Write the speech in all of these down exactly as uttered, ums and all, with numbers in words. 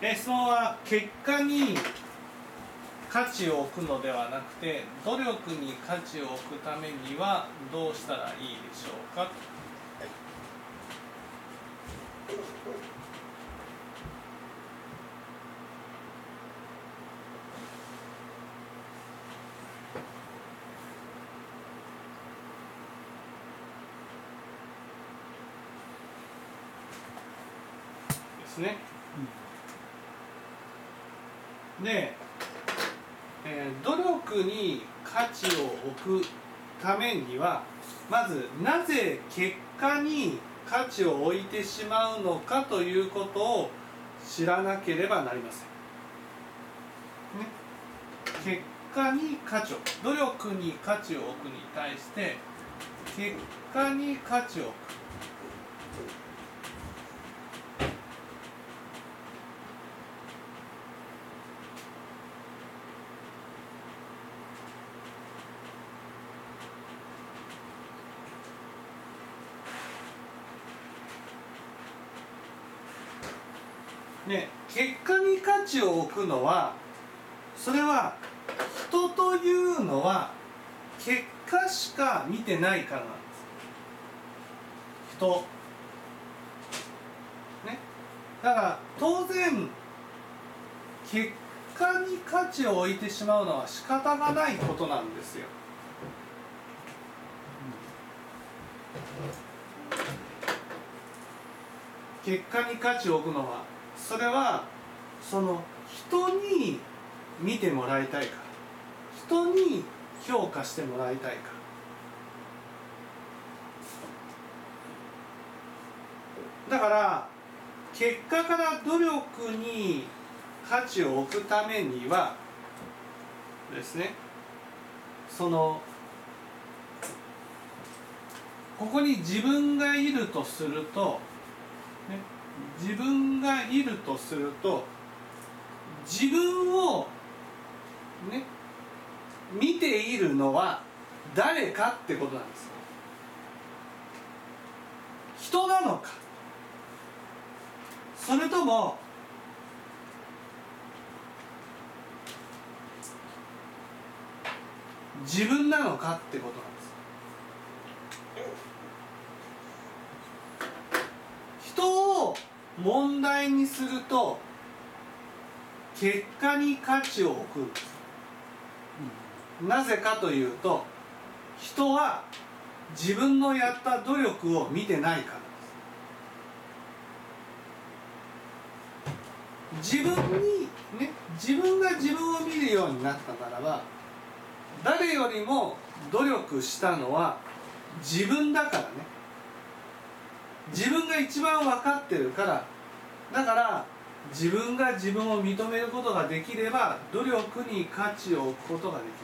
え質問は結果に価値を置くのではなくて努力に価値を置くためにはどうしたらいいでしょうか。ですね。で、えー、努力に価値を置くためにはまずなぜ結果に価値を置いてしまうのかということを知らなければなりません、ね、結果に価値を置く、努力に価値を置くに対して結果に価値を置く、ね、結果に価値を置くのはそれは人というのは結果しか見てないからなんです。人、ね、だから当然結果に価値を置いてしまうのは仕方がないことなんですよ。結果に価値を置くのはそれはその人に見てもらいたいから、人に評価してもらいたいから。だから結果から努力に価値を置くためにはですね、そのここに自分がいるとすると、ね、自分がいるとすると自分をね見ているのは誰かってことなんですよ。人なのか、それとも自分なのかってことなんです。人を問題にすると結果に価値を置くんです。なぜかというと人は自分のやった努力を見てないからです。自分にね、自分が自分を見るようになったならば誰よりも努力したのは自分だからね。自分が一番分かってるから、だから自分が自分を認めることができれば努力に価値を置くことができる。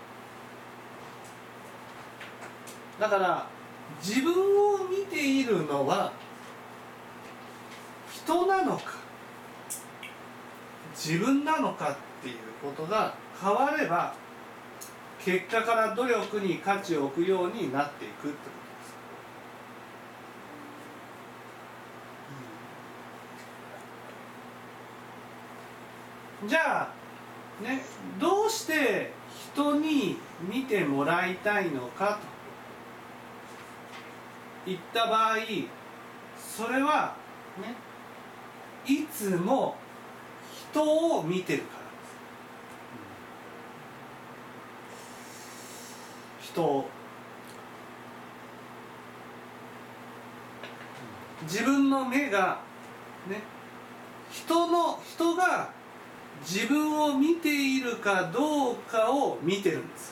だから自分を見ているのは人なのか自分なのかっていうことが変われば結果から努力に価値を置くようになっていくってことです。じゃあね、どうして人に見てもらいたいのかといった場合、それはね、いつも人を見てるからです。人を自分の目がね、人の人が自分を見ているかどうかを見てるんです。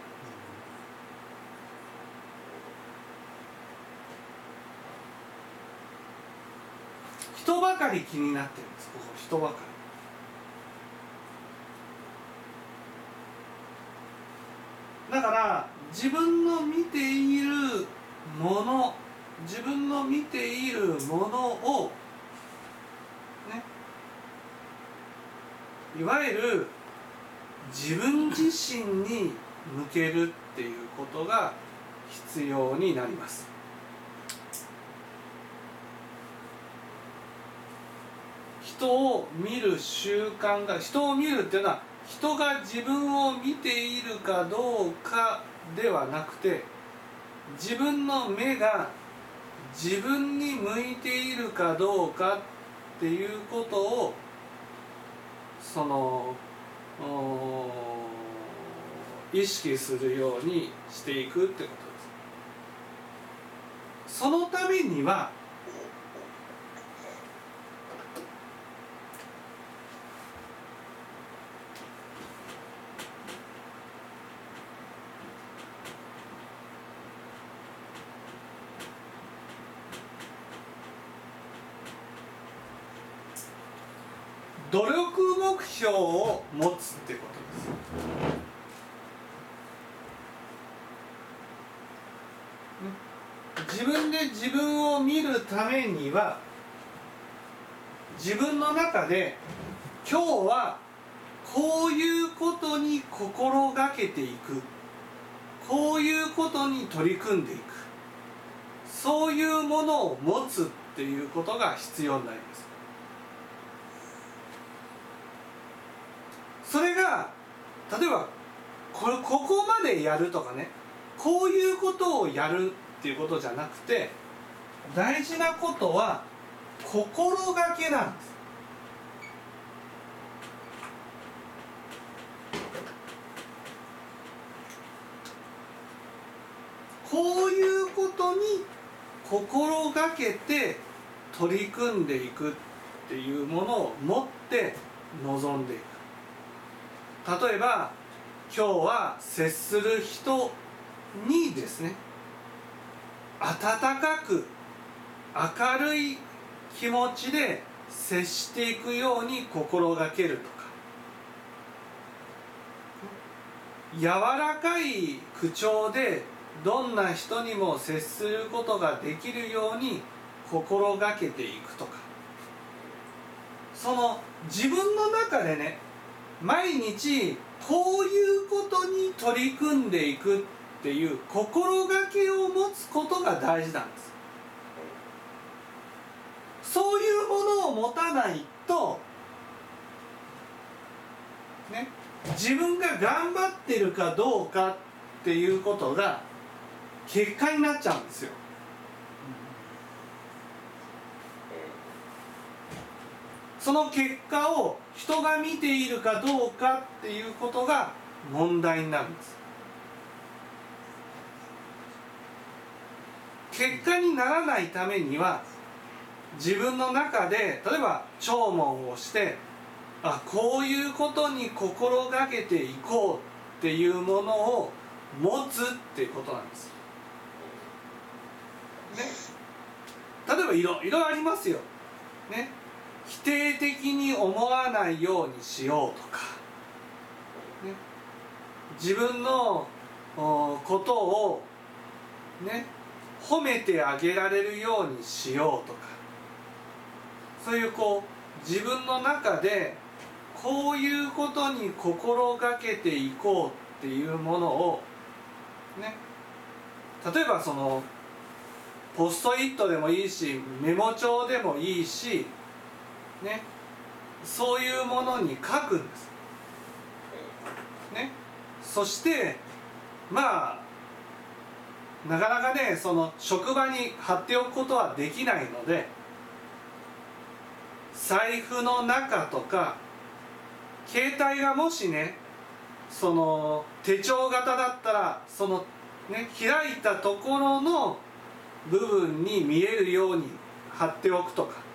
人ばかり気になってるんです。ここ人ばかりだから自分の見ているもの、自分の見ているものをね、いわゆる自分自身に向けるっていうことが必要になります。 人を見る習慣が、人を見るっていうのは人が自分を見ているかどうかではなくて、自分の目が自分に向いているかどうかっていうことをその意識するようにしていくってことです。そのためには努力目標を持つってことです。自分で自分を見るためには、自分の中で今日はこういうことに心がけていく、こういうことに取り組んでいく、そういうものを持つっていうことが必要になります。それが例えばこれここまでやるとかね、こういうことをやるっていうことじゃなくて、大事なことは心がけなんです。こういうことに心がけて取り組んでいくっていうものを持って臨んでいく。例えば今日は接する人にですね、温かく明るい気持ちで接していくように心がけるとか、柔らかい口調でどんな人にも接することができるように心がけていくとか、その自分の中でね、毎日こういうことに取り組んでいくっていう心がけを持つことが大事なんです。そういうものを持たないとね、自分が頑張ってるかどうかっていうことが結果になっちゃうんですよ。その結果を人が見ているかどうかっていうことが問題になるんです。結果にならないためには、自分の中で例えば聴聞をして、あ、こういうことに心がけていこうっていうものを持つっていうことなんです、ね、例えばいろいろありますよ、ね、否定的に思わないようにしようとか、ね、自分のことを、ね、褒めてあげられるようにしようとか、そういうこう自分の中でこういうことに心がけていこうっていうものをね、例えばそのポストイットでもいいし、メモ帳でもいいし、ね、そういうものに書くんです、ね、そしてまあなかなかね、その職場に貼っておくことはできないので、財布の中とか、携帯がもしね、その手帳型だったら、そのね、開いたところの部分に見えるように貼っておくとか、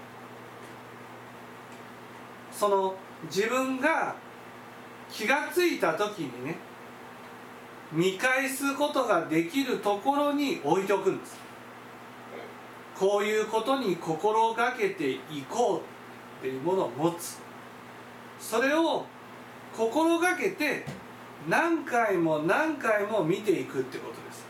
その自分が気がついた時にね、見返すことができるところに置いておくんです。こういうことに心がけていこうっていうものを持つ。それを心がけて何回も何回も見ていくってことです。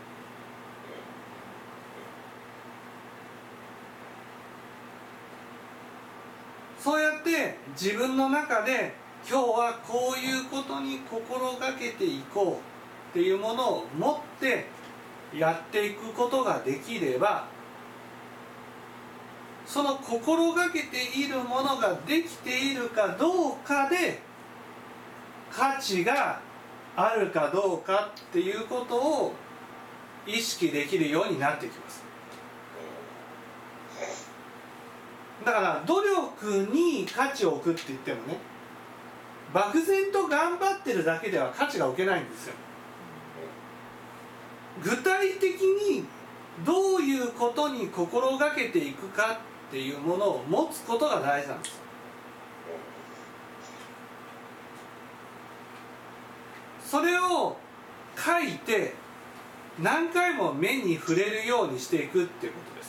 そうやって自分の中で今日はこういうことに心がけていこうっていうものを持ってやっていくことができれば、 その心がけているものができているかどうかで価値があるかどうかっていうことを意識できるようになってきます。だから努力に価値を置くって言ってもね、漠然と頑張ってるだけでは価値が置けないんですよ。具体的にどういうことに心がけていくかっていうものを持つことが大事なんです。それを書いて何回も目に触れるようにしていくっていうことです。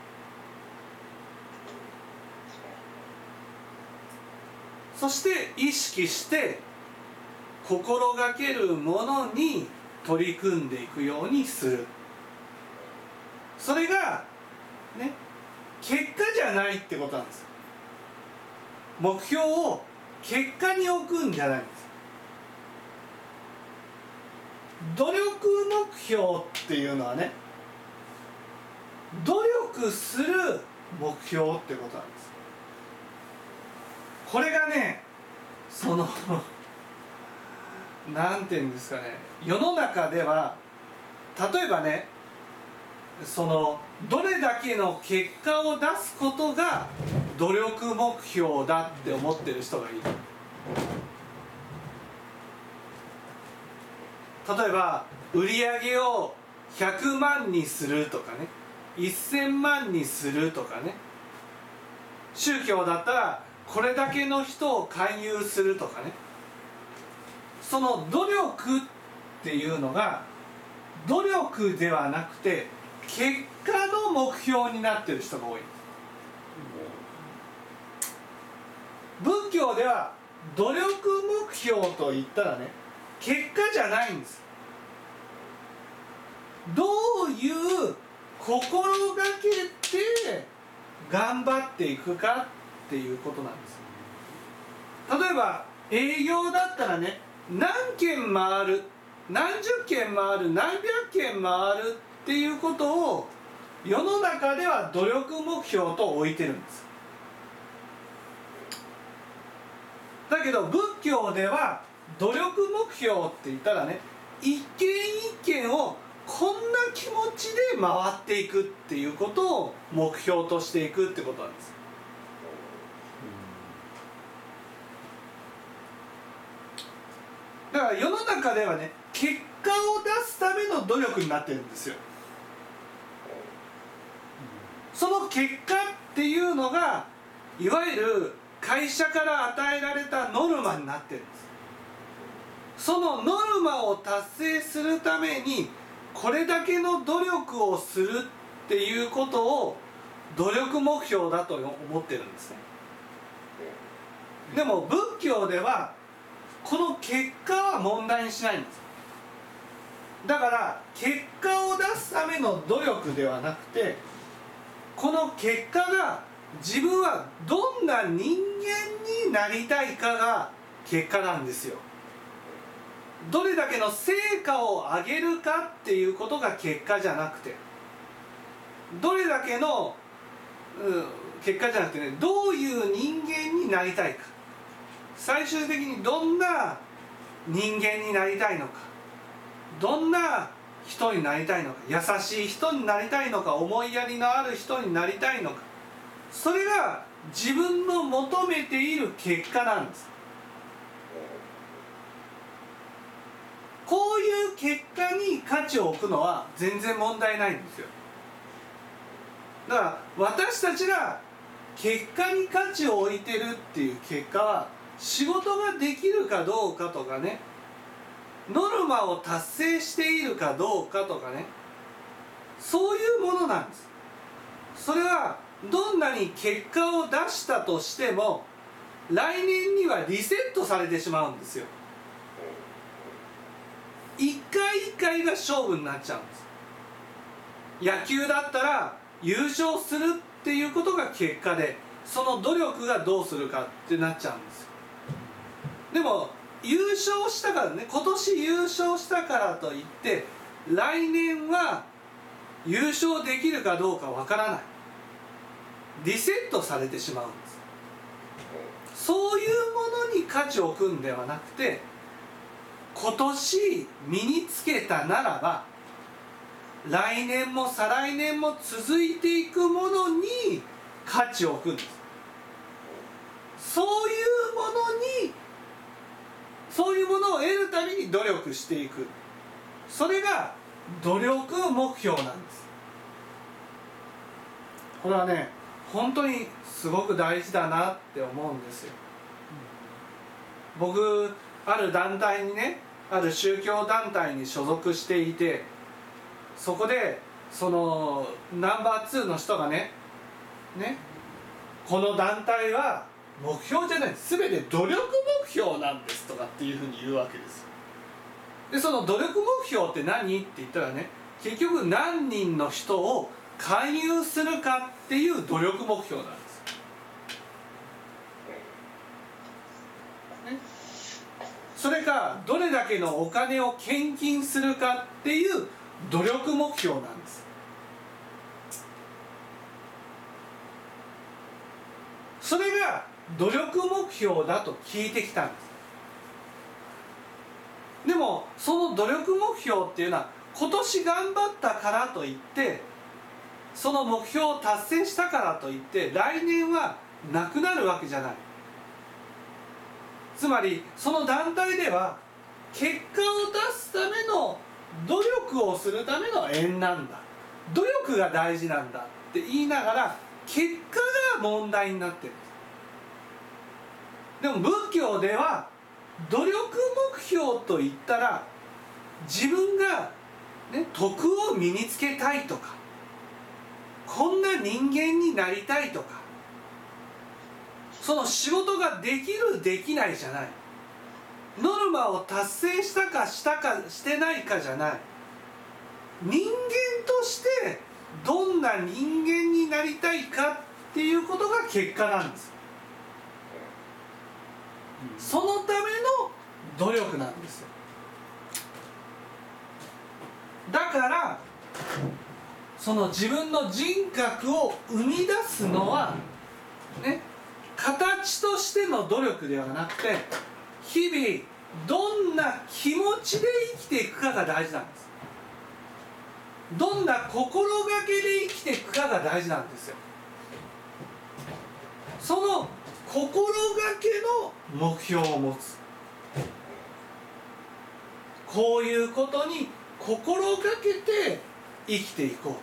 そして意識して心がけるものに取り組んでいくようにする。それがね、結果じゃないってことなんです。目標を結果に置くんじゃないんです。努力目標っていうのはね、努力する目標ってことなんです。これがね、そのなんていうんですかね、世の中では例えばね、そのどれだけの結果を出すことが努力目標だって思ってる人がいる。例えば売り上げをひゃくまんにするとかね、せんまんにするとかね、宗教だったらこれだけの人を勧誘するとかね、その努力っていうのが努力ではなくて結果の目標になっている人が多い。仏教では努力目標といったらね、結果じゃないんです。どういう心がけて頑張っていくかっていうことなんです。例えば営業だったらね、何件回る、何十件回る、何百件回るっていうことを世の中では努力目標と置いてるんです。だけど仏教では努力目標って言ったらね、一件一件をこんな気持ちで回っていくっていうことを目標としていくってことなんです。だから世の中ではね、結果を出すための努力になってるんですよ。その結果っていうのがいわゆる会社から与えられたノルマになってるんです。そのノルマを達成するためにこれだけの努力をするっていうことを努力目標だと思ってるんですね。でも仏教ではこの結果は問題にしないんです。だから結果を出すための努力ではなくて、この結果が自分はどんな人間になりたいかが結果なんですよ。どれだけの成果を上げるかっていうことが結果じゃなくて、どれだけの、うん、結果じゃなくてね、どういう人間になりたいか、最終的にどんな人間になりたいのか、どんな人になりたいのか、優しい人になりたいのか、思いやりのある人になりたいのか、それが自分の求めている結果なんです。こういう結果に価値を置くのは全然問題ないんですよ。だから私たちが結果に価値を置いてるっていう結果は、仕事ができるかどうかとかね、ノルマを達成しているかどうかとかね、そういうものなんです。それはどんなに結果を出したとしても来年にはリセットされてしまうんですよ。一回一回が勝負になっちゃうんです。野球だったら優勝するっていうことが結果で、その努力がどうするかってなっちゃうんですよ。でも優勝したからね、今年優勝したからといって来年は優勝できるかどうかわからない。 リセットされてしまうんです。そういうものに価値を置くんではなくて、今年身につけたならば来年も再来年も続いていくものに価値を置くんです。そういうものにそういうものを得るために努力していく、それが努力目標なんです。これはね、本当にすごく大事だなって思うんですよ。僕ある団体にね、ある宗教団体に所属していて、そこでそのナンバーツーの人がねねこの団体は目標じゃない、全て努力目標なんですとかっていうふうに言うわけです。でその努力目標って何って言ったらね、結局何人の人を勧誘するかっていう努力目標なんです、ね、それかどれだけのお金を献金するかっていう努力目標なんです。それが努力目標だと聞いてきたんです。でもその努力目標っていうのは今年頑張ったからといって、その目標を達成したからといって来年はなくなるわけじゃない。つまりその団体では結果を出すための努力をするための縁なんだ、努力が大事なんだって言いながら結果が問題になってるんです。でも仏教では努力目標といったら自分が、ね、徳を身につけたいとか、こんな人間になりたいとか、その仕事ができるできないじゃない、ノルマを達成したかしたかしてないかじゃない、人間としてどんな人間になりたいかっていうことが結果なんです。そのための努力なんですよ。だからその自分の人格を生み出すのはね、形としての努力ではなくて、日々どんな気持ちで生きていくかが大事なんです。どんな心がけで生きていくかが大事なんですよ。その心がけの目標を持つ、こういうことに心がけて生きていこう。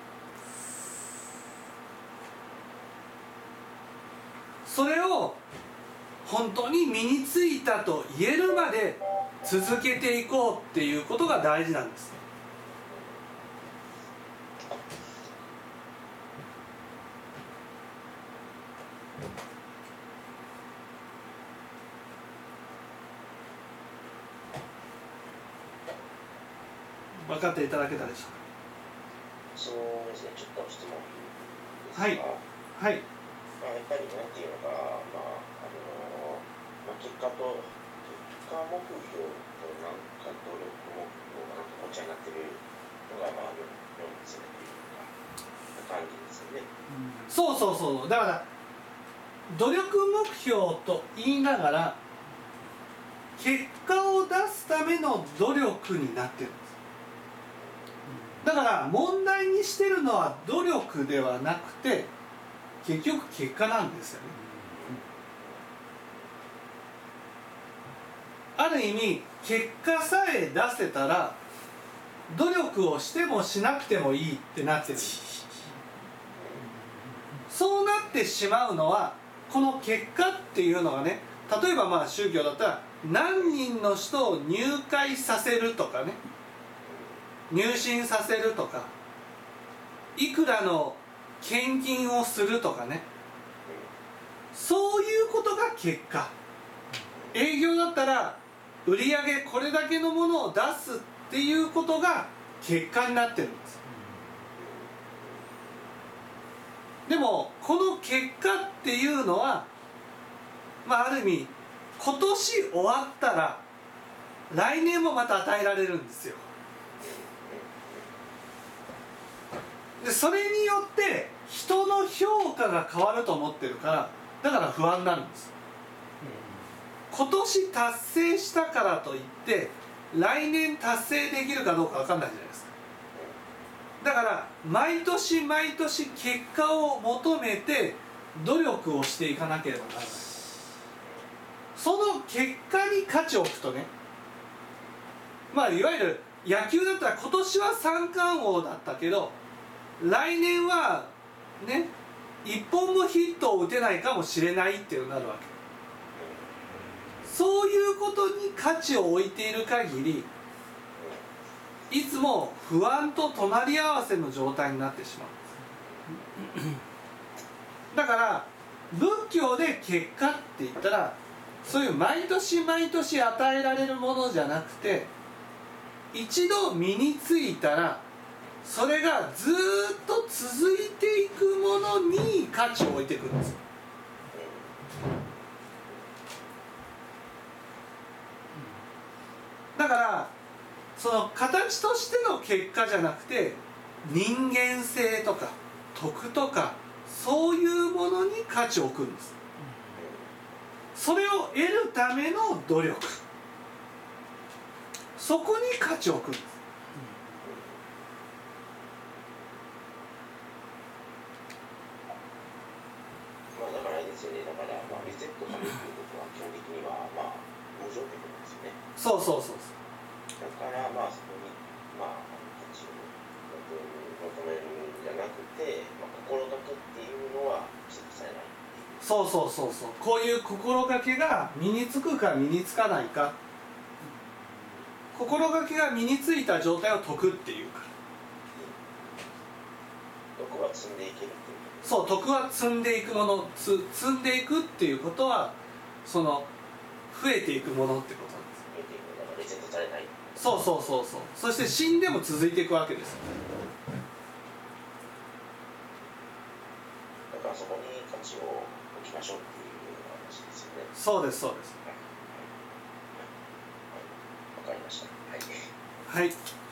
それを本当に身についたと言えるまで続けていこうっていうことが大事なんです。分かっていただけたでしょうか。 そうですね、ちょっと質問いいですか。 はいはい。 まあ、やっぱりなんていうのか、まああのまあ、結果と結果目標となんか努力目標がなんかごちゃになってるのがまあよよんつめというか感じですよね。 そうそうそう。だから努力目標と言いながら結果を出すための努力になってるんです。だから問題にしてるのは努力ではなくて結局結果なんですよね。ある意味結果さえ出せたら努力をしてもしなくてもいいってなってる。そうなってしまうのはこの結果っていうのがね、例えばまあ宗教だったら何人の人を入会させるとかね、入信させるとか、いくらの献金をするとかね、そういうことが結果。営業だったら売り上げこれだけのものを出すっていうことが結果になってるんです。でもこの結果っていうのは、まあある意味今年終わったら来年もまた与えられるんですよ。でそれによって人の評価が変わると思ってるから、だから不安なんです。今年達成したからといって来年達成できるかどうか分かんないじゃないですか。だから毎年毎年結果を求めて努力をしていかなければならない。その結果に価値を置くとね、まあいわゆる野球だったら今年は三冠王だったけど来年はね一本もヒットを打てないかもしれないっていうのになるわけ。そういうことに価値を置いている限りいつも不安と隣り合わせの状態になってしまう。だから仏教で結果って言ったらそういう毎年毎年与えられるものじゃなくて、一度身についたらそれがずーっと続いていくものに価値を置いていくんですよ。だからその形としての結果じゃなくて人間性とか徳とかそういうものに価値を置くんです。それを得るための努力、そこに価値を置くんです。 まあだからあれですよね、だからまあリセットされるということは基本的にはまあ無条件なんですよね。 そうそうそうそう。 だからまあそこにまあ価値を求めるんじゃなくて、まあ、心がけっていうのはリセットされない。 そうそうそうそう。こういう心がけが身につくか身につかないか、心がけが身についた状態を徳っていうから。 徳は積んでいけるっていう。 そう、徳は積んでいくもの、つ積んでいくっていうことはその増えていくものってことなんです。 増えていくのだからリセットされない。 そうそうそうそう。そして死んでも続いていくわけです。 だからそこに価値を置きましょうっていう話ですよね。 そうですそうです。 わかりました。はい。 はい。